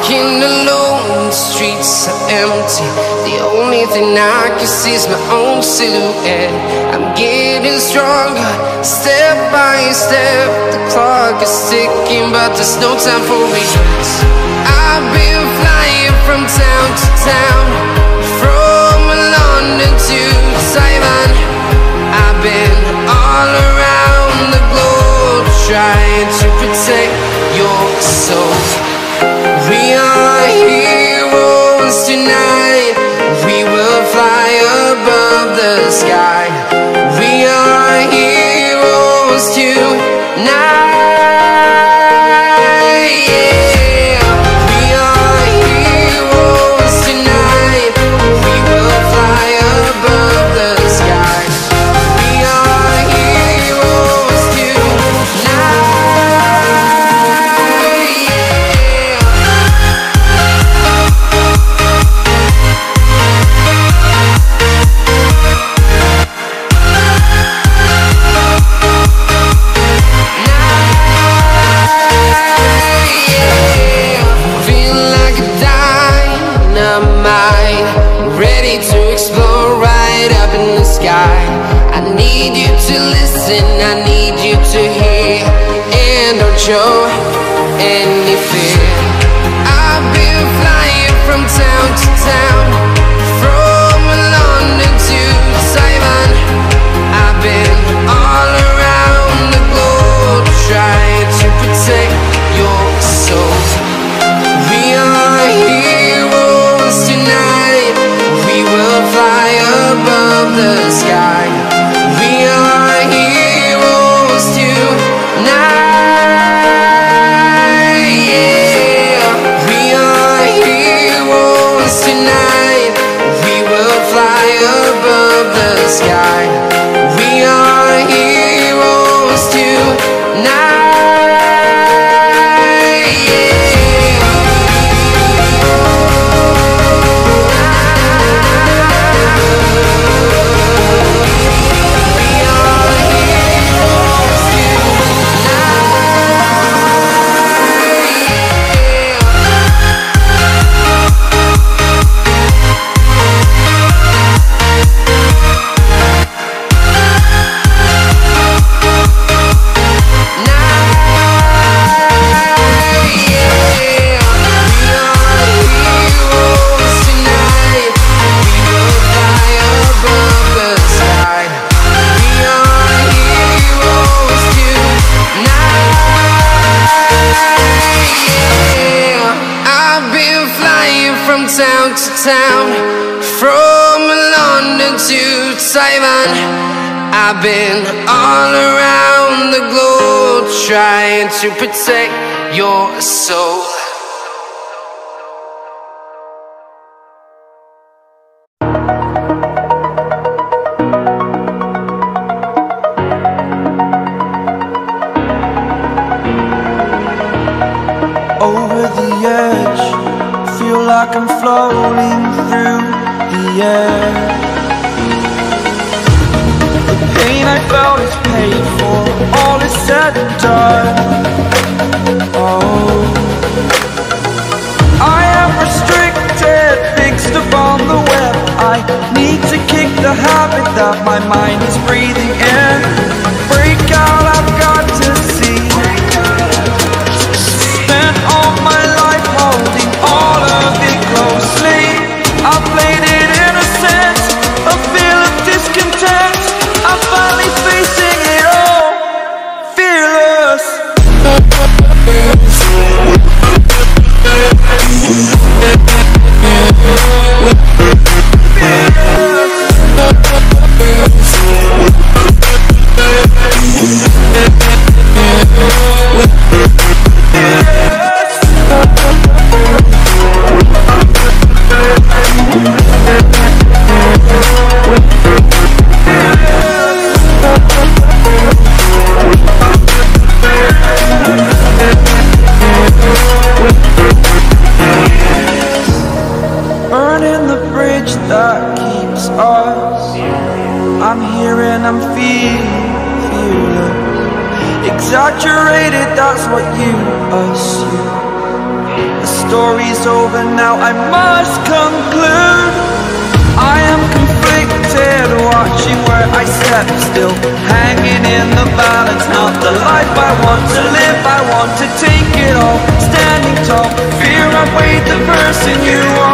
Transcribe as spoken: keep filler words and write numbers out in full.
walking alone, the streets are empty. The only thing I can see is my own silhouette. I'm getting stronger, step by step. The clock is ticking, but there's no time for regrets. I've been flying from town to town, from London to Taiwan. I've been all around the globe, trying to protect your soul. We are heroes tonight. We will fly above the sky. We are heroes tonight. I need you to listen, I need you to hear, and don't show any fear. I've been flying from town to town, from London to Taiwan. I've been all around the globe, trying to protect your soul. We are heroes tonight. We will fly above the sky. We are heroes tonight. Yeah, we are heroes tonight. We will fly above the sky. We are heroes tonight. Town to town, from London to Taiwan. I've been all around the globe, trying to protect your soul. Over the edge, feel like I'm floating through the air. The pain I felt is paid for, all is said and done. Oh, I am restricted, fixed upon the web. I need to kick the habit that my mind is breathing in. Break out, I've got to see. Spent all my life holding all of it closely. I played it innocent, a feel of discontent. I'm finally facing it all, fearless. Burning the bridge that keeps us. I'm here and I'm feeling fearless. Exaggerated, that's what you assume. The story's over now, I must conclude. I am conflicted, watching where I step still, hanging in the balance. Not the life I want to live, I want to take it all, standing tall. Fear I weighed the person you are.